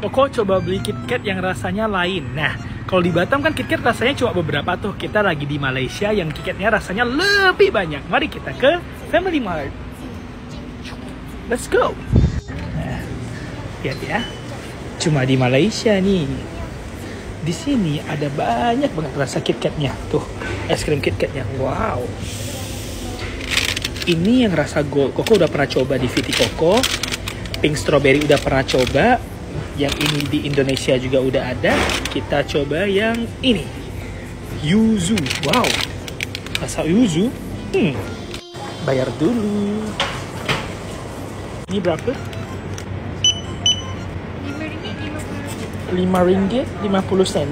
Koko coba beli KitKat yang rasanya lain. Nah, kalau di Batam kan KitKat rasanya cuma beberapa tuh. Kita lagi di Malaysia yang KitKatnya rasanya lebih banyak. Mari kita ke Family Mart. Let's go. Nah, lihat ya. Cuma di Malaysia nih. Di sini ada banyak banget rasa KitKatnya. Tuh, es krim KitKatnya. Wow. Ini yang rasa gold. Koko udah pernah coba di Viti Coco. Pink strawberry udah pernah coba. Yang ini di Indonesia juga udah ada. Kita coba yang ini, yuzu. Wow, rasa yuzu. Bayar dulu. Ini berapa? RM5.50.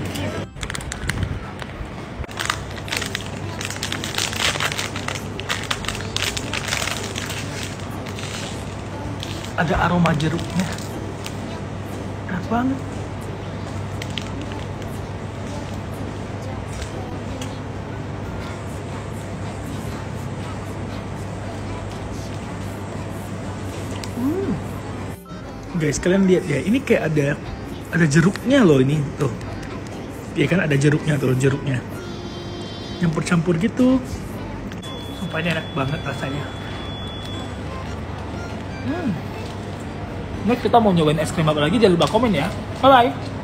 Ada aroma jeruknya. Enak banget. Guys, kalian lihat ya, ini kayak ada jeruknya loh ini tuh. Ya kan ada jeruknya tuh, jeruknya. Campur-campur gitu. Sumpah ini enak banget rasanya. Next kita mau nyobain es krim apa lagi, jangan lupa komen ya. Bye bye.